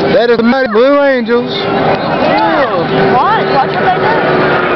That is the Mighty Blue Angels. Ew. What? Watch what they do.